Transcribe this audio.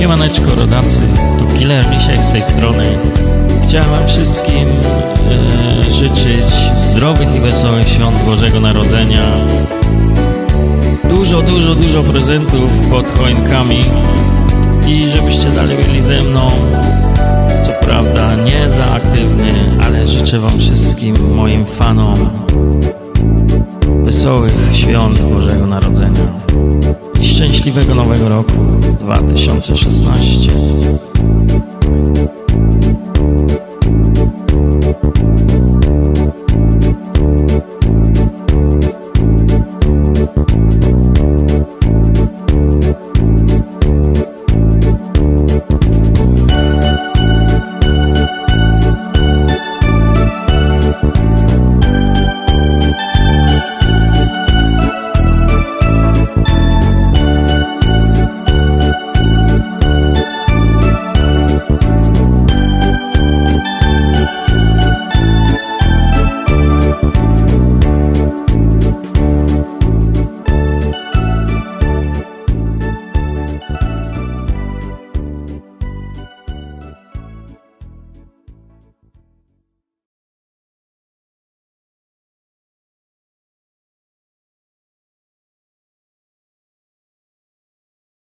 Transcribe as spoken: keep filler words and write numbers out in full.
Siemaneczko rodacy, tu Killer Misiek z tej strony. Chciałem wam wszystkim e, życzyć zdrowych i wesołych świąt Bożego Narodzenia. Dużo, dużo, dużo prezentów pod choinkami i żebyście dalej byli ze mną. Co prawda nie za aktywny, ale życzę wam wszystkim, moim fanom, wesołych świąt Bożego Narodzenia i szczęśliwego Nowego Roku dwa tysiące szesnastego.